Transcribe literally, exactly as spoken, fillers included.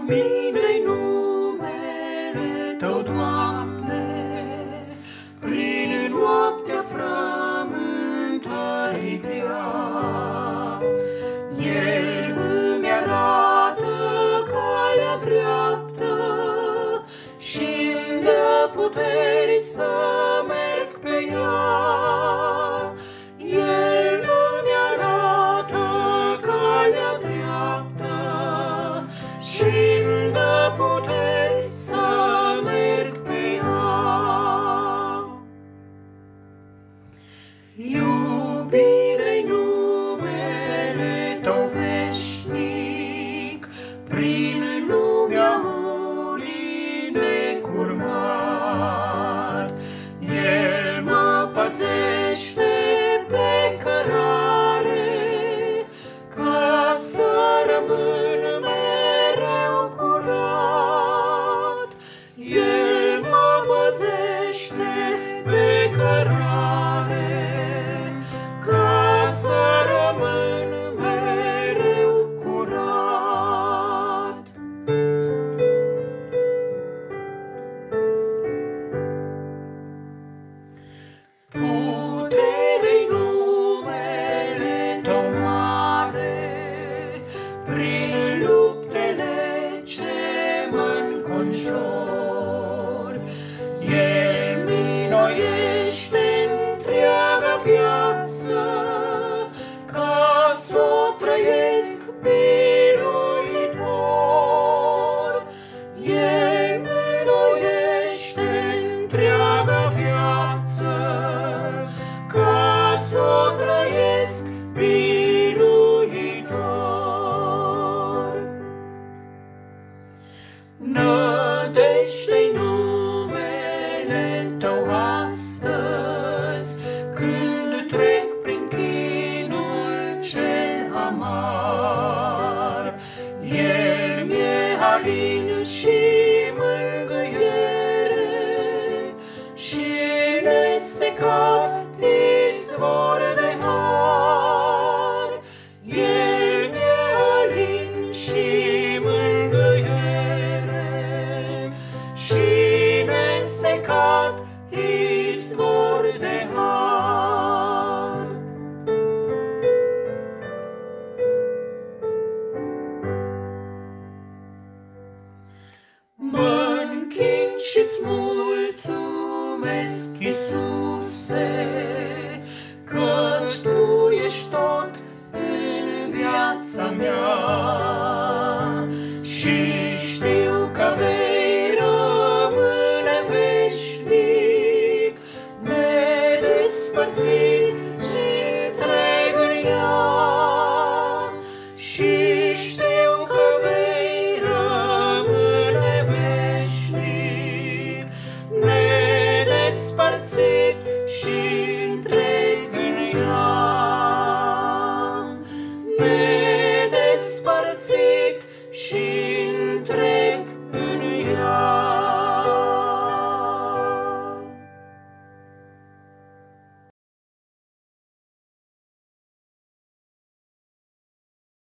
Bine-i numele Tău, Doamne, prin noaptea frământării grea. El îmi arată calea dreaptă și-mi dă puteri să merg pe ea. El îmi arată calea dreaptă și-mi dă puteri să merg pe ea. Iubire-i numele Tău veșnic, prin lumea urii necurmat. El mă păzește pe cărare, ca să rămân mereu curat. El mă păzește pe cărare, ca să rămân mereu curat. Putere-i numele Tău mare, prin luptele ce mă-nconjor. El mi-nnoiește întreaga viață, ca s-o trăiesc biruitor. El mi-nnoiește întreaga viață, ca s-o trăiesc biruitor. Nădejde-i numele Tău astăzi, când trec prin chinul ce amar. El mi-e alin și mângâiere și nesecat izvor de har. El mi-e alin și mângâiere și nesecat izvor de har. Mă-nchin și-ți mulțumesc, Iisuse, căci Tu ești tot în viața mea și știu că vei rămâne veșnic, nedespărțit și întreg în ea. Și știu că vei rămâne veșnic, nedespărțit și întreg în ea. Nedespărțit și